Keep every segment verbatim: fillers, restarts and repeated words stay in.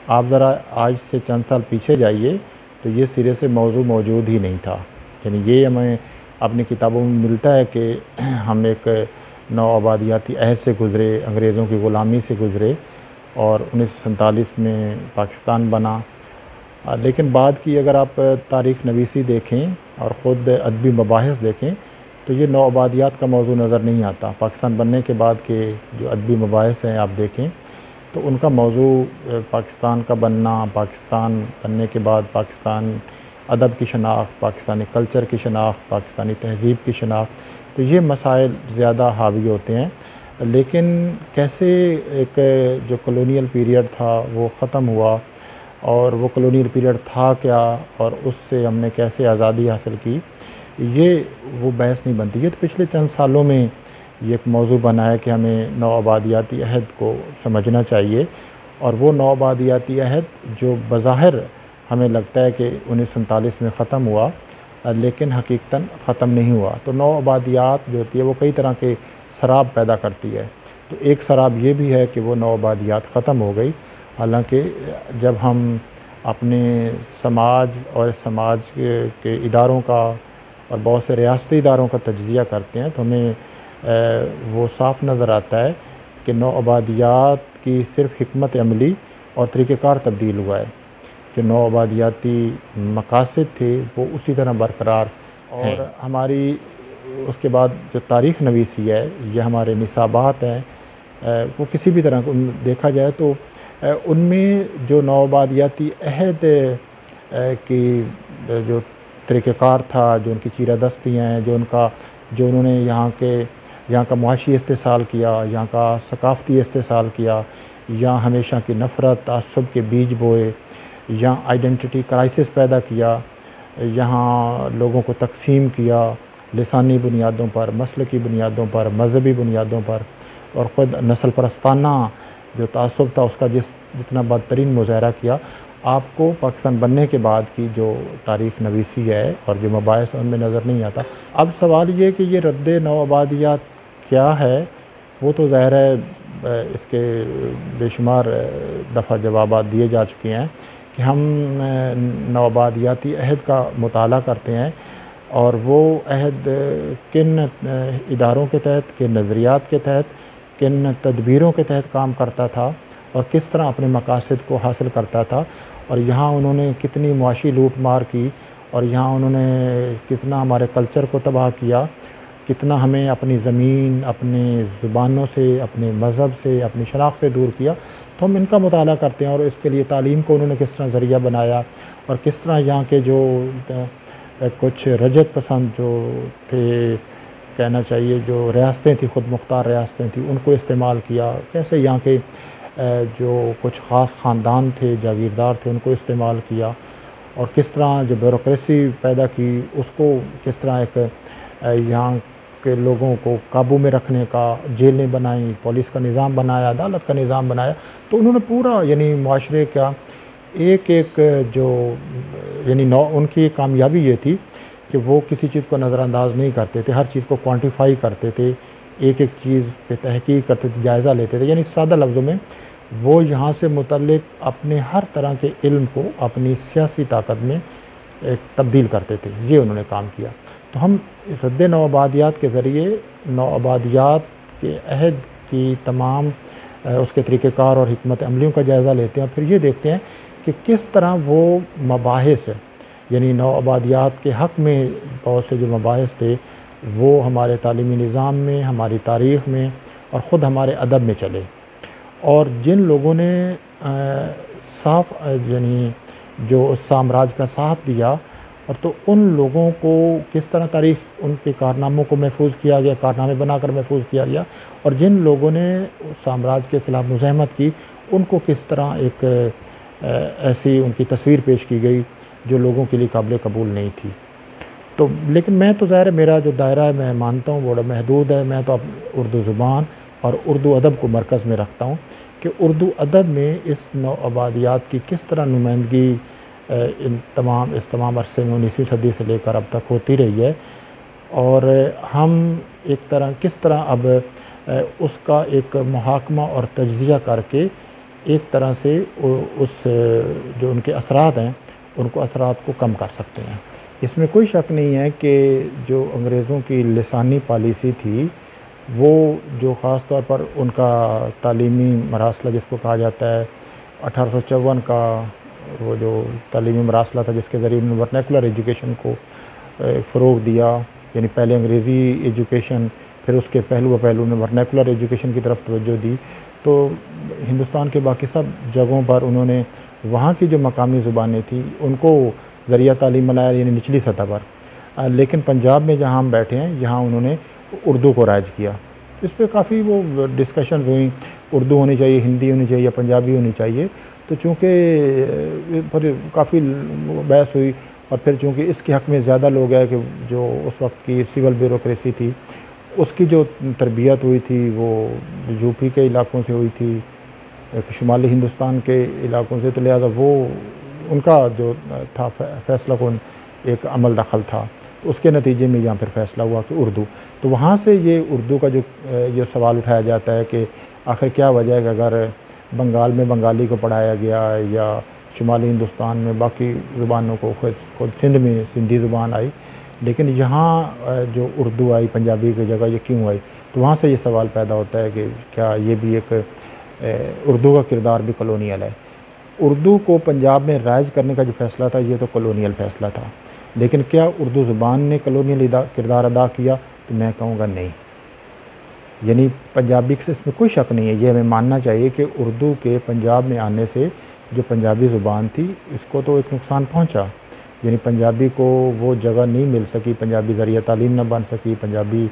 आप ज़रा आज से चंद साल पीछे जाइए तो ये सिरे से मौजू मौजूद ही नहीं था। यानी ये हमें अपनी किताबों में मिलता है कि हम एक नौआबादियाती अहद से गुज़रे, अंग्रेज़ों की ग़ुलामी से गुज़रे और उन्नीस सौ सैंतालीस में पाकिस्तान बना। लेकिन बाद की अगर आप तारीख़ नवीसी देखें और ख़ुद अदबी मबाहिस देखें तो ये नौआबादियात का मौजू नज़र नहीं आता। पाकिस्तान बनने के बाद के जो अदबी मबाहिस हैं आप देखें तो उनका मौजू पाकिस्तान का बनना, पाकिस्तान बनने के बाद पाकिस्तान अदब की शनाख्त, पाकिस्तानी कल्चर की शनाख्त, पाकिस्तानी तहज़ीब की शनाख्त, तो ये मसाइल ज़्यादा हावी होते हैं। लेकिन कैसे एक जो कॉलोनियल पीरियड था वो ख़त्म हुआ और वो कॉलोनियल पीरियड था क्या और उससे हमने कैसे आज़ादी हासिल की, ये वो बहस नहीं बनती। ये तो पिछले चंद सालों में ये एक मौजू बना है कि हमें नौआबादियाती अहद को समझना चाहिए और वो नौआबादियाती अहद जो बज़ाहिर हमें लगता है कि उन्नीस सौ सैंतालीस में ख़त्म हुआ लेकिन हकीकतन ख़त्म नहीं हुआ। तो नौआबादियात जो होती है वो कई तरह के शराब पैदा करती है। तो एक शराब ये भी है कि वो नौआबादियात ख़त्म हो गई। हालांकि जब हम अपने समाज और समाज के, के इदारों का और बहुत से रियासती इदारों का तज्ज़िया करते हैं तो हमें वो साफ़ नज़र आता है कि नौआबादियात की सिर्फ़ हिकमत अमली और तरीक़ेकार तब्दील हुआ है। जो नौआबादियाती मकासद थे वो उसी तरह बरकरार और हमारी उसके बाद जो तारीख़ नवीसी है, ये हमारे निसाबात हैं, वो किसी भी तरह को देखा जाए तो उनमें जो नौआबादियाती अहद की जो तरीक़ेकार था, जो उनकी चीरादस्तियाँ हैं, जो उनका जो उन्होंने यहाँ के यहाँ का मुआशी इस्तेसाल किया, यहाँ का सकाफ़ती इस्तेसाल किया, यहाँ हमेशा की नफ़रत तासुब के बीज बोए, यहाँ आइडेंटिटी क्राइसिस पैदा किया, यहाँ लोगों को तकसीम किया लिसानी बुनियादों पर, मसल की बुनियादों पर, मज़हबी बुनियादों पर और ख़ुद नस्ल परस्ताना जो तासुब था उसका जिस जितना बदतरीन मुज़ाहरा किया। आपको पाकिस्तान बनने के बाद की जो तारीख़ नवीसी है और जो मबाहिस उनमें नज़र नहीं आता। अब सवाल ये कि ये रद्द नौआबादियात क्या है, वो तो ज़ाहिर है इसके बेशुमार दफ़ा जवाबात दिए जा चुके हैं कि हम नौआबादियाती अहद का मुताला करते हैं और वो अहद किन इदारों के तहत, किन नज़रियात के तहत, किन तदबीरों के तहत काम करता था और किस तरह अपने मकासद को हासिल करता था और यहाँ उन्होंने कितनी मुआशी लूट मार की और यहाँ उन्होंने कितना हमारे कल्चर को तबाह किया, कितना हमें अपनी ज़मीन, अपने ज़ुबानों से, अपने मज़हब से, अपनी शनाख्त से दूर किया। तो हम इनका मुताला करते हैं और इसके लिए तालीम को उन्होंने किस तरह ज़रिया बनाया और किस तरह यहाँ के जो कुछ रजत पसंद जो थे, कहना चाहिए जो रियासतें थी, ख़ुद मुख्तार रियासतें थी, उनको इस्तेमाल किया, कैसे यहाँ के जो कुछ ख़ास ख़ानदान थे, जागीरदार थे, उनको इस्तेमाल किया और किस तरह जो ब्यूरोक्रेसी पैदा की उसको किस तरह एक यहाँ के लोगों को काबू में रखने का जेलें बनाई, पुलिस का निज़ाम बनाया, अदालत का निज़ाम बनाया। तो उन्होंने पूरा यानी मुआशरे का एक एक जो यानी नौ उनकी कामयाबी ये थी कि वो किसी चीज़ को नज़रअंदाज नहीं करते थे, हर चीज़ को क्वांटिफाई करते थे, एक एक चीज़ पे तहकीक करते थे, जायज़ा लेते थे। यानी सादा लफ्ज़ों में वो यहाँ से मुतल्लिक़ अपने हर तरह के इल्म को अपनी सियासी ताकत में एक तब्दील करते थे। ये उन्होंने काम किया। तो हम इस रद्द नौआबादियात के ज़रिए नौआबादियात के अहद की तमाम उसके तरीक़ेकार और हिकमत अमलियों का जायज़ा लेते हैं। फिर ये देखते हैं कि किस तरह वो मबाहिस यानी नौआबादियात के हक़ में बहुत से जो मबाहिस थे वो हमारे तालीमी निज़ाम में, हमारी तारीख़ में और ख़ुद हमारे अदब में चले और जिन लोगों ने साफ यानी जो उस साम्राज्य का साथ दिया और तो उन लोगों को किस तरह तारीख़ उनके कारनामों को महफूज किया गया, कारनामे बनाकर महफूज किया गया और जिन लोगों ने उस साम्राज्य के ख़िलाफ़ मुज़ाहमत की उनको किस तरह एक ऐसी उनकी तस्वीर पेश की गई जो लोगों के लिए काबिल कबूल नहीं थी। तो लेकिन मैं तो ज़ाहिर है मेरा जो दायरा है मैं मानता हूँ बड़ा महदूद है। मैं तो अब उर्दू ज़ुबान और उर्दू अदब को मरकज़ में रखता हूँ कि उर्दू अदब में इस नौआबादियात की किस तरह नुमाइंदगी इन तमाम इस तमाम अरसे में उन्नीसवीं सदी से लेकर अब तक होती रही है और हम एक तरह किस तरह अब उसका एक मुहाकमा और तज्ज़िया करके एक तरह से उस जो उनके असरात हैं उनको असरात को कम कर सकते हैं। इसमें कोई शक नहीं है कि जो अंग्रेज़ों की लिसानी पॉलिसी थी वो जो ख़ास तौर पर उनका तालीमी मरासला जिसको कहा जाता है अठारह सौ चौवन का वो जो तालीमी मरासला था जिसके ज़रिए उन्होंने वर्नैकुलर एजुकेशन को फ़रोग़ दिया, यानी पहले अंग्रेज़ी एजुकेशन फिर उसके पहलू व पहलू में वर्नैकुलर एजुकेशन की तरफ तवज्जो दी। तो हिंदुस्तान के बाकी सब जगहों पर उन्होंने वहाँ की जो मकामी ज़ुबानें थी उनको ज़रिया तालीम बनाया, यानी निचली सतह पर। लेकिन पंजाब में जहाँ हम बैठे हैं यहाँ उन्होंने उर्दू को राइज किया। इस पे काफ़ी वो डिस्कशन हुई, उर्दू होनी चाहिए, हिंदी होनी चाहिए या पंजाबी होनी चाहिए। तो चूँकि फिर काफ़ी बहस हुई और फिर चूँकि इसके हक़ में ज़्यादा लोग हैं कि जो उस वक्त की सिविल ब्यूरोक्रेसी थी उसकी जो तरबियत हुई थी वो यूपी के इलाकों से हुई थी, शुमाली हिंदुस्तान के इलाकों से, तो लिहाजा वो उनका जो था फ़ैसला कौन एक अमल दखल था। तो उसके नतीजे में यहाँ फिर फ़ैसला हुआ कि उर्दू। तो वहाँ से ये उर्दू का जो ये सवाल उठाया जाता है कि आखिर क्या वजह है कि अगर बंगाल में बंगाली को पढ़ाया गया या शुमाली हिंदुस्तान में बाकी ज़ुबानों को खुद खुद सिंध में सिंधी ज़ुबान आई, लेकिन यहाँ जो उर्दू आई पंजाबी की जगह ये क्यों आई। तो वहाँ से ये सवाल पैदा होता है कि क्या ये भी एक उर्दू का किरदार भी कॉलोनियल है। उर्दू को पंजाब में राइज करने का जो फ़ैसला था ये तो कॉलोनियल फ़ैसला था, लेकिन क्या उर्दू ज़ुबान ने कॉलोनियल किरदार अदा किया, तो मैं कहूँगा नहीं। यानी पंजाबी से इसमें कोई शक नहीं है, ये हमें मानना चाहिए कि उर्दू के पंजाब में आने से जो पंजाबी ज़ुबान थी इसको तो एक नुकसान पहुँचा। यानी पंजाबी को वो जगह नहीं मिल सकी, पंजाबी ज़रिया तालीम ना बन सकी, पंजाबी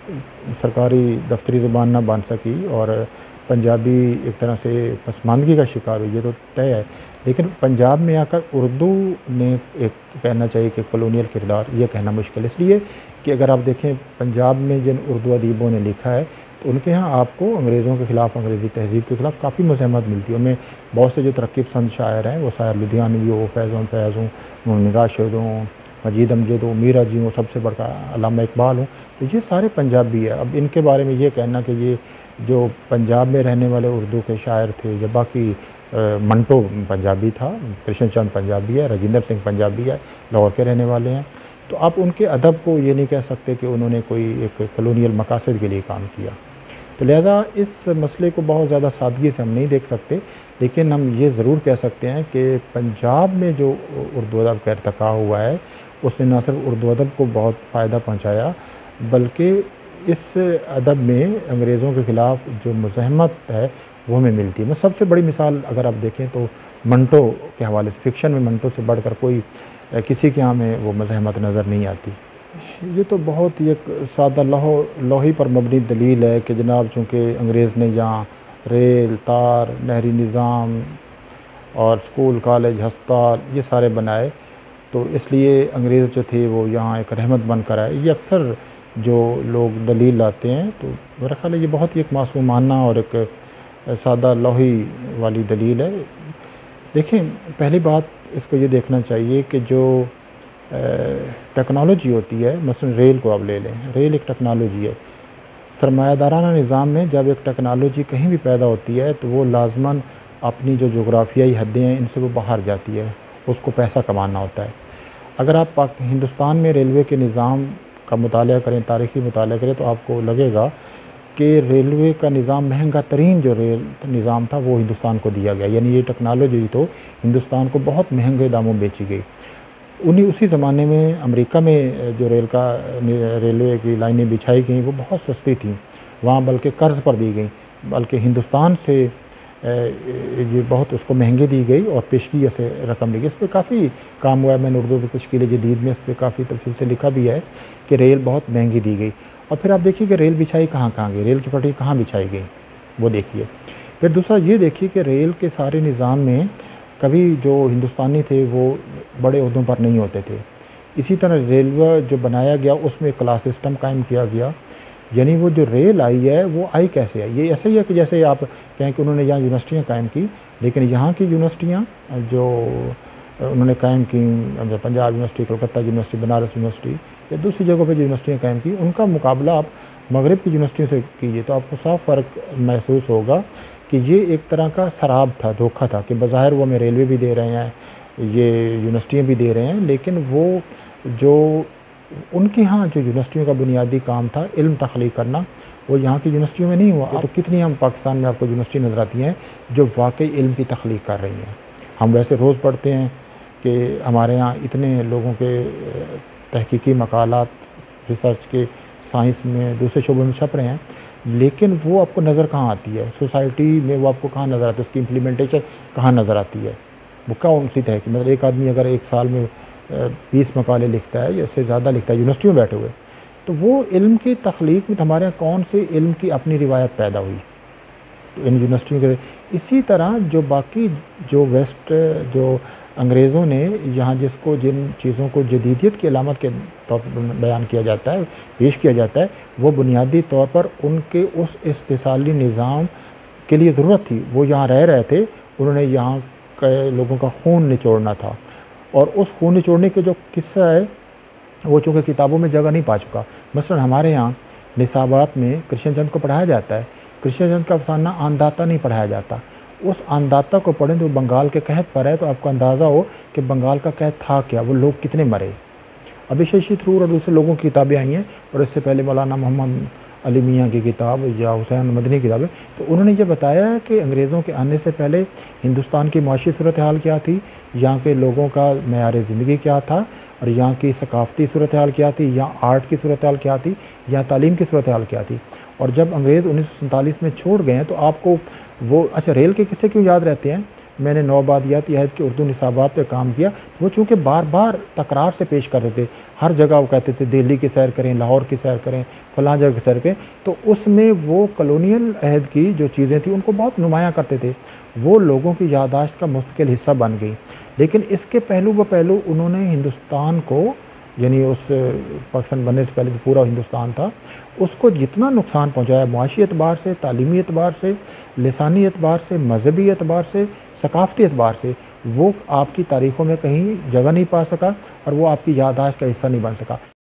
सरकारी दफ्तरी ज़ुबान ना बन सकी और पंजाबी एक तरह से पसमानदगी का शिकार हुई, ये तो तय है। लेकिन पंजाब में आकर उर्दू ने एक कहना चाहिए कि कॉलोनियल किरदार, ये कहना मुश्किल इसलिए कि अगर आप देखें पंजाब में जिन उर्दू अदीबों ने लिखा है तो उनके यहाँ आपको अंग्रेज़ों के ख़िलाफ़, अंग्रेज़ी तहज़ीब के ख़िलाफ़ काफ़ी मज़ाहमत मिलती है। उनमें बहुत से जो तरक्की पसंद शायर हैं, वो शायर लुधियानवी हो, फैज़ फैज़ हों, मोमिन राशिद हों, मजीद अमजद हो, मीरा जी हों, सबसे बड़ा अल्लामा इकबाल हों, तो ये सारे पंजाबी है। अब इनके बारे में ये कहना कि ये जो पंजाब में रहने वाले उर्दू के शायर थे या बाकी मंटो पंजाबी था, कृष्ण चंद पंजाबी है, राजिंदर सिंह पंजाबी है, लाहौर के रहने वाले हैं, तो आप उनके अदब को ये नहीं कह सकते कि उन्होंने कोई एक कॉलोनियल मकासद के लिए काम किया। तो लिहाजा इस मसले को बहुत ज़्यादा सादगी से हम नहीं देख सकते, लेकिन हम ये ज़रूर कह सकते हैं कि पंजाब में जो उर्दू अदब का इर्तिका हुआ है उसने न सिर्फ उर्दू अदब को बहुत फ़ायदा पहुँचाया, बल्कि इस अदब में अंग्रेज़ों के ख़िलाफ़ जो मुज़ाहमत है वो हमें मिलती है। मैं सबसे बड़ी मिसाल अगर आप देखें तो मंटो के हवाले से, फ़िक्शन में मंटो से बढ़कर कोई किसी के यहाँ में वो मुज़ाहमत नज़र नहीं आती। ये तो बहुत ही एक सादा लौह लोही पर मबनी दलील है कि जनाब चूँकि अंग्रेज़ ने यहाँ रेल, तार, नहरी निज़ाम और स्कूल, कॉलेज, हस्पताल ये सारे बनाए, तो इसलिए अंग्रेज़ जो थे वो यहाँ एक रहमत बन कर आए। ये अक्सर जो लोग दलील लाते हैं तो मेरा ख़्याल है ये बहुत ही एक मासूमाना और एक सादा लोही वाली दलील है। देखें, पहली बात इसको ये देखना चाहिए कि जो टेक्नोलॉजी होती है, मसलन रेल को आप ले लें, रेल एक टेक्नोलॉजी है। सरमायादाराना निज़ाम में जब एक टेक्नोलॉजी कहीं भी पैदा होती है तो वो लाज़मन अपनी जो जोग्राफियाई हदें हैं इनसे वो बाहर जाती है, उसको पैसा कमाना होता है। अगर आप हिंदुस्तान में रेलवे के निज़ाम का मुताला करें, तारीख़ी मुताला करें, तो आपको लगेगा कि रेलवे का निज़ाम महंगा तरीन जो रेल निज़ाम था वो हिंदुस्तान को दिया गया, यानी ये टेक्नोलॉजी तो हिंदुस्तान को बहुत महंगे दामों में बेची गई। उन्हीं उसी ज़माने में अमेरिका में जो रेल का रेलवे की लाइनें बिछाई गई वो बहुत सस्ती थी, वहाँ बल्कि कर्ज़ पर दी गई, बल्कि हिंदुस्तान से ये बहुत उसको महंगी दी गई और पेशगी से रकम ली गई। इस पर काफ़ी काम हुआ है, मैंने उर्दू तश्कील जदीद में इस पर काफ़ी तफसील से लिखा भी है कि रेल बहुत महंगी दी गई। और फिर आप देखिए कि रेल बिछाई कहाँ कहाँ गई, रेल की पटरी कहाँ बिछाई गई वो देखिए। फिर दूसरा ये देखिए कि रेल के सारे निज़ाम में कभी जो हिंदुस्तानी थे वो बड़े ओहदों पर नहीं होते थे। इसी तरह रेलवे जो बनाया गया उसमें क्लास सिस्टम कायम किया गया, यानी वो जो रेल आई है वो आई कैसे आई। ये ऐसा ही है कि जैसे आप कहें कि उन्होंने यहाँ यूनिवर्सिटियाँ कायम की, लेकिन यहाँ की यूनिवर्सिटियाँ जो उन्होंने कायम की, Punjab university, Calcutta university, Banaras university या दूसरी जगहों पर जो यूनिवर्सिटियाँ कायम की, उनका मुकाबला आप मगरब की यूनिवर्सिटियों से कीजिए तो आपको साफ फ़र्क महसूस होगा कि ये एक तरह का शराब था, धोखा था कि बज़ाहिर वो हमें रेलवे भी दे रहे हैं, ये यूनिवर्सिटियाँ भी दे रहे हैं, लेकिन वो जो उनके यहाँ जो यूनिवर्सिटियों का बुनियादी काम था इल्म तख्लीक करना, वो यहाँ की यूनिवर्सिटियों में नहीं हुआ। तो कितनी हम पाकिस्तान में आपको यूनिवर्सिटी नज़र आती हैं जो वाकई इल्म की तख्लीक कर रही हैं। हम वैसे रोज़ पढ़ते हैं कि हमारे यहाँ इतने लोगों के तहकीकी मकालात रिसर्च के साइंस में दूसरे शोबों में छप रहे हैं, लेकिन वो आपको नज़र कहाँ आती है सोसाइटी में, वो आपको कहाँ नज़र आती है, उसकी इम्प्लीमेंटेशन कहाँ नज़र आती है। वो क्या उनसी है कि मतलब एक आदमी अगर एक साल में बीस मकाले लिखता है या इससे ज़्यादा लिखता है यूनिवर्सिटी में बैठे हुए, तो वो इल्म की तख्लीक में हमारे यहाँ कौन से इल्म की अपनी रिवायत पैदा हुई तो इन यूनिवर्सिटियों के। इसी तरह जो बाकी जो वेस्ट जो अंग्रेज़ों ने यहाँ जिसको जिन चीज़ों को जदीदियत की अलामत के तौर पर बयान किया जाता है, पेश किया जाता है, वो बुनियादी तौर पर उनके उस इस्तिसाली निज़ाम के लिए ज़रूरत थी। वो यहाँ रह रहे थे, उन्होंने यहाँ के लोगों का खून निचोड़ना था, और उस खून निचोड़ने के जो किस्सा है वो चूँकि किताबों में जगह नहीं पा चुका। मसलन हमारे यहाँ निसाबात में कृष्णचंद को पढ़ाया जाता है, कृष्णचंद का अफसाना अंदाता नहीं पढ़ाया जाता। उस अंदाता को पढ़ें तो बंगाल के कहत पर है, तो आपको अंदाज़ा हो कि बंगाल का कहत था क्या, वो लोग कितने मरे। अभी शशि थरूर और दूसरे लोगों की किताबें आई हैं, और इससे पहले मौलाना मोहम्मद अली मियाँ की किताब या हुसैन मदनी की किताबें, तो उन्होंने ये बताया है कि अंग्रेज़ों के आने से पहले हिंदुस्तान की माशी सूरत हाल क्या थी, यहाँ के लोगों का मेयार ज़िंदगी क्या था, और यहाँ की सकाफ़ती सूरत हाल क्या थी, यहाँ आर्ट की सूरत हाल क्या थी, यहाँ तालीम की सूरत हाल क्या थी। और जब अंग्रेज़ उन्नीस सौ सैंतालीस में छोड़ गए हैं तो आपको वो अच्छा रेल के किस्से क्यों याद रहते हैं। मैंने नौआबादियाती अहद के उर्दू निसाबात पे काम किया, वो चूँकि बार बार तकरार से पेश करते थे, हर जगह वो कहते थे दिल्ली की सैर करें, लाहौर की सैर करें, फलां जगह की सैर करें, तो उसमें वो कॉलोनियल अहद की जो चीज़ें थी उनको बहुत नुमायाँ करते थे, वो लोगों की याददाश्त का मुस्तकिल हिस्सा बन गई। लेकिन इसके पहलू ब पहलू उन्होंने हिंदुस्तान को, यानी उस पाकिस्तान बनने से पहले जो पूरा हिंदुस्तान था, उसको जितना नुकसान पहुंचाया मुआशी एतबार से, तालीमी एतबार से, लिसानी एतबार से, मजहबी एतबार से, सकाफ़ती एतबार से, वो आपकी तारीख़ों में कहीं जगह नहीं पा सका और वो आपकी याददाश्त का हिस्सा नहीं बन सका।